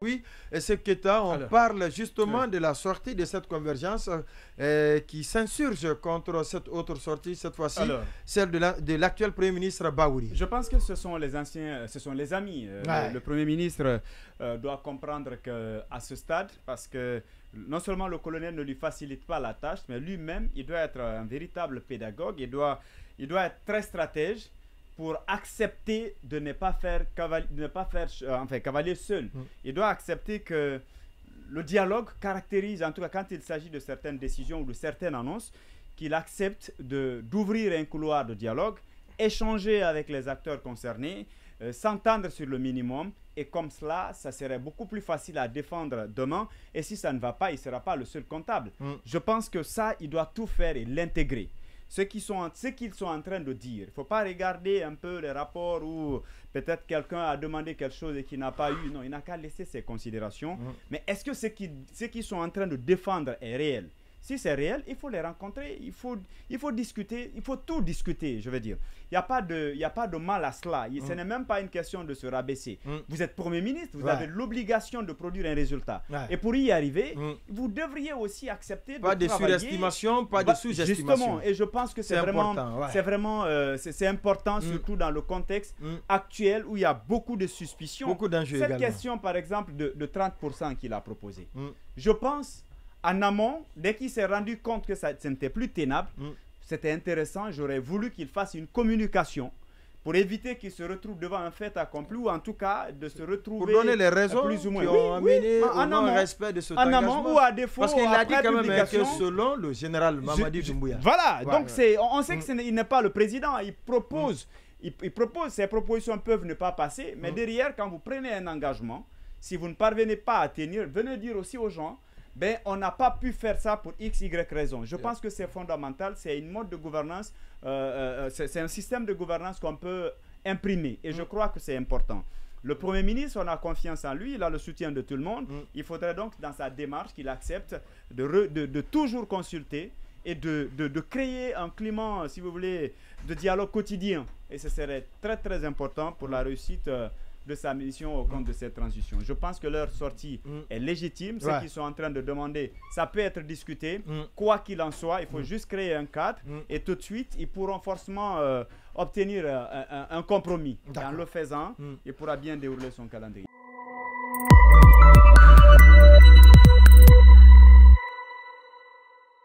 Oui, et c'est Keita, on parle justement de la sortie de cette convergence qui s'insurge contre cette autre sortie, cette fois-ci, celle de l'actuel Premier ministre Baouri. Je pense que ce sont les anciens, ce sont les amis. Le Premier ministre doit comprendre qu'à ce stade, parce que non seulement le colonel ne lui facilite pas la tâche, mais lui-même, il doit être un véritable pédagogue, il doit être très stratège pour accepter de ne pas faire cavalier seul. Il doit accepter que le dialogue caractérise, en tout cas quand il s'agit de certaines décisions ou de certaines annonces, qu'il accepte d'ouvrir un couloir de dialogue, échanger avec les acteurs concernés, s'entendre sur le minimum, et comme cela, ça serait beaucoup plus facile à défendre demain, et si ça ne va pas, il ne sera pas le seul comptable. Je pense que ça, il doit tout faire et l'intégrer. Ce qu'ils sont en train de dire. Il ne faut pas regarder un peu les rapports où peut-être quelqu'un a demandé quelque chose et qu'il n'a pas eu. Non, il n'a qu'à laisser ses considérations. Mais est-ce que ce qu'ils sont en train de défendre est réel? Si c'est réel, il faut les rencontrer, il faut discuter, il faut tout discuter, je veux dire. Il n'y a pas de mal à cela. Ce n'est même pas une question de se rabaisser. Vous êtes Premier ministre, vous avez l'obligation de produire un résultat. Et pour y arriver, vous devriez aussi accepter de travailler. Pas de surestimation, pas de sous-estimation. Justement, et je pense que c'est vraiment important, surtout dans le contexte actuel où il y a beaucoup de suspicions. Beaucoup d'enjeux également. Cette question, par exemple, de 30% qu'il a proposé, je pense... En amont, dès qu'il s'est rendu compte que ça n'était plus tenable, c'était intéressant, j'aurais voulu qu'il fasse une communication pour éviter qu'il se retrouve devant un fait accompli ou en tout cas de se retrouver... Pour donner les raisons plus ou moins. qui ont amené au non-respect de cet engagement. Ou à défaut, parce qu'il a dit quand même publication, que selon le général Mamadi Doumbouya. Voilà, donc on sait qu'il n'est pas le président, il propose, ses propositions peuvent ne pas passer, mais derrière, quand vous prenez un engagement, si vous ne parvenez pas à tenir, venez dire aussi aux gens, ben, on n'a pas pu faire ça pour X, Y raison. Je pense que c'est fondamental, c'est une mode de gouvernance, c'est un système de gouvernance qu'on peut imprimer et je crois que c'est important. Le Premier ministre, on a confiance en lui, il a le soutien de tout le monde. Il faudrait donc dans sa démarche qu'il accepte de toujours consulter et de créer un climat, si vous voulez, de dialogue quotidien. Et ce serait très très important pour la réussite de sa mission au compte de cette transition. Je pense que leur sortie est légitime. Ce qu'ils sont en train de demander, ça peut être discuté. Quoi qu'il en soit, il faut juste créer un cadre et tout de suite, ils pourront forcément obtenir un compromis. En le faisant, il pourra bien dérouler son calendrier.